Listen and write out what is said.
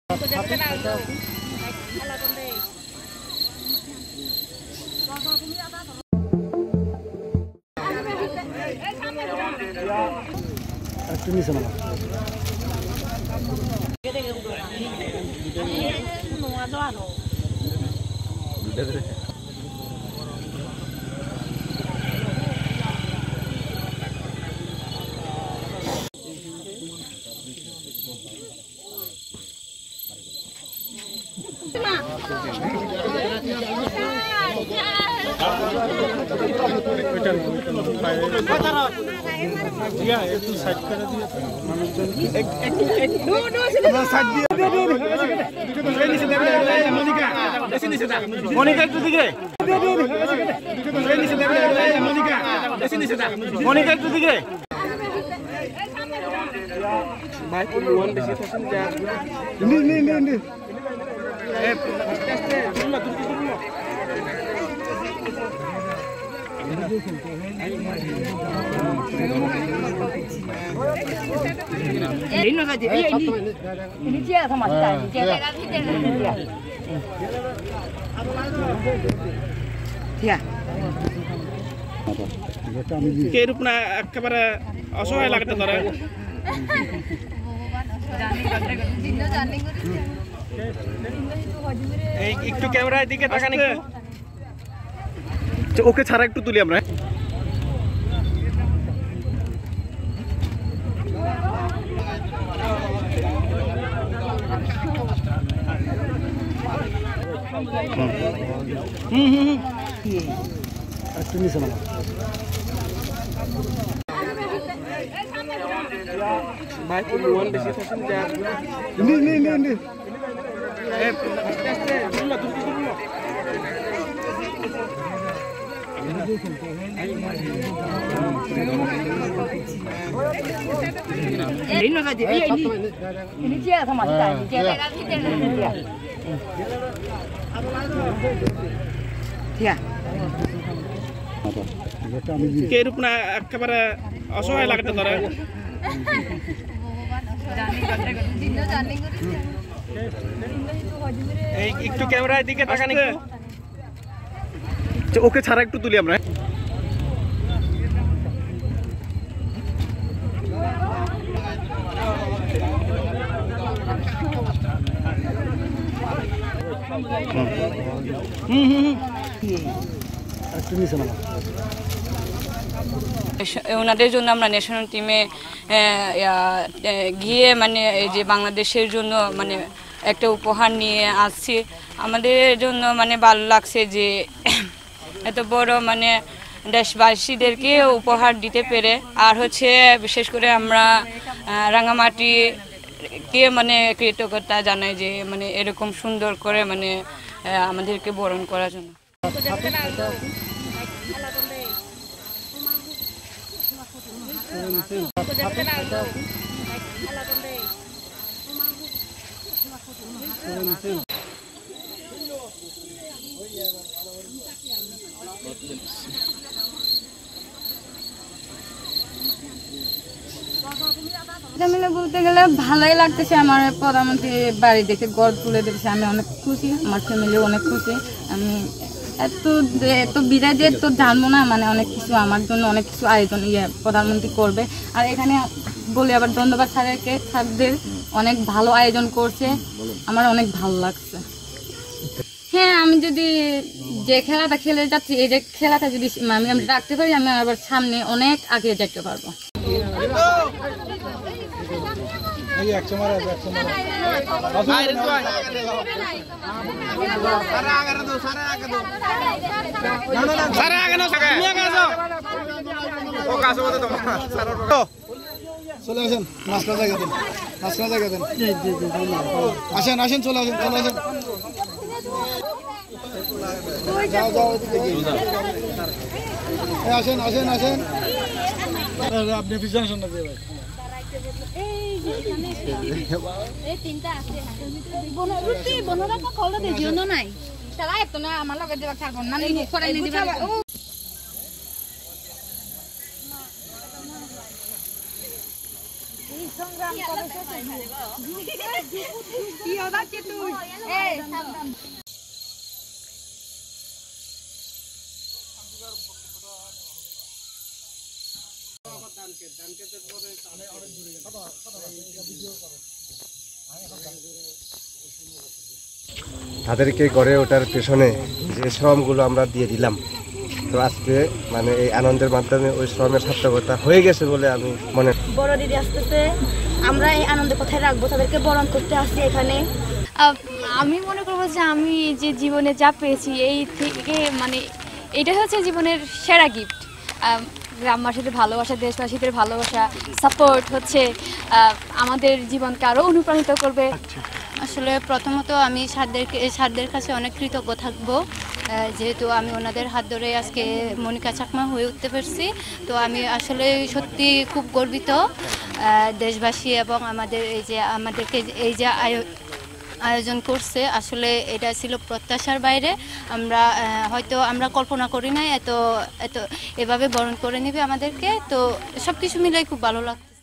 এরূপ না একেবারে অসহায় লাগতে ধরে একটু ক্যামেরার দিকে তাকান একটু ওকে ছাড়া একটু তুলি আমরা এরূপ না একেবারে অসহায় লাগতে ধরে একটু ক্যামেরার দিকে তাকান ওকে ছাড়া একটু তুলি আমরা ওনাদের জন্য আমরা ন্যাশনাল টিমে গিয়ে মানে এই যে বাংলাদেশের জন্য মানে একটা উপহার নিয়ে আসছি আমাদের জন্য মানে ভালো লাগছে যে এত বড় মানে দেশবাসীদেরকে উপহার দিতে পেরে আর হচ্ছে বিশেষ করে আমরা রাঙামাটিকে মানে কৃতজ্ঞতা জানাই যে মানে এরকম সুন্দর করে মানে আমাদেরকে বরণ করার জন্য বলতে গেলে ভালোই লাগতেছে আমার প্রধানমন্ত্রী বাড়ি দেখে গড় তুলে দিয়েছে আমি অনেক খুশি আমার ফ্যামিলি অনেক খুশি আমি এত বিদায় দিয়ে তো জানবো না মানে অনেক কিছু আমার জন্য অনেক কিছু আয়োজন প্রধানমন্ত্রী করবে আর এখানে বলি আবার ধন্যবাদ স্যারদের অনেক ভালো আয়োজন করছে আমার অনেক ভালো লাগছে হ্যাঁ আমি যদি যে খেলাটা খেলে যাচ্ছি এই যে খেলাটা যদি আমি রাখতে পারি আমি আবার সামনে অনেক আগে যেতে পারবো চলে আসেন নাস্তা জায়গা দেন আসেন আসেন চলে আসেন আসেন আসেন আসেন আপনি পিছনে আসেন না ভাই আমার লগে দেওয়া ছাড়বো না সংগ্রাম তাদেরকে গড়ে ওঠার পেছনে যে শ্রমগুলো আমরা দিয়ে দিলাম, তো আজকে মানে এই আনন্দের মাধ্যমে ওই শ্রমের সার্থকতা হয়ে গেছে বলে আমি মনে করি। বড় দিদি আসতেছে, আমরা এই আনন্দ কোথায় রাখবো, তাদেরকে বরণ করতে আসছি এখানে। আমি মনে করবো যে আমি যে জীবনে যা পেয়েছি এই থেকে মানে এটা হচ্ছে জীবনের সেরা গিফট। গ্রামবাসীদের ভালোবাসা, দেশবাসীদের ভালোবাসা, সাপোর্ট হচ্ছে আমাদের জীবনকে আরও অনুপ্রাণিত করবে। আসলে প্রথমত আমি স্যারদের কাছে অনেক কৃতজ্ঞ থাকবো, যেহেতু আমি ওনাদের হাত ধরে আজকে মনিকা চাকমা হয়ে উঠতে পারছি। তো আমি আসলে সত্যি খুব গর্বিত দেশবাসী এবং আমাদেরকে এই যে আয়োজন করছে, আসলে এটা ছিল প্রত্যাশার বাইরে। আমরা কল্পনা করি নাই এত এভাবে বরণ করে নেবে আমাদেরকে। তো সব কিছু মিলে খুব ভালো লাগছে।